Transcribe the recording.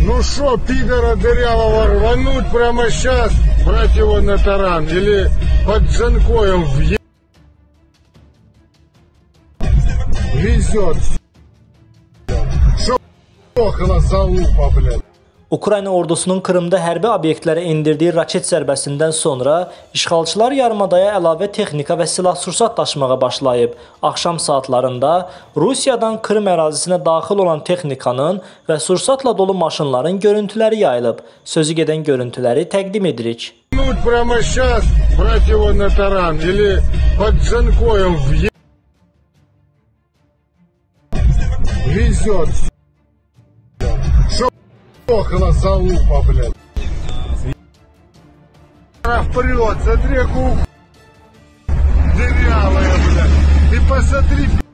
Ну шо, пидора дырявого рвануть прямо сейчас, брать его на таран, или под Джанкоем везет. Шо охла залупа, блядь. Ukrayna ordusunun Krımda hərbi obyektlərə endirdiyi raket zərbəsindən sonra işğalçılar yarımadaya əlavə texnika və silah-sursat daşımağa başlayıb. Axşam saatlarında Rusiyadan Krım ərazisinə daxil olan texnikanın və sursatla dolu maşınların görüntüləri yayılıb. Sözü gedən görüntüləri təqdim edirik. Прямо сейчас брать его на таран, или под Джанкоем везет. Охла залупа, блядь. Вперед, смотри, дырявая, блядь. Ты посмотри.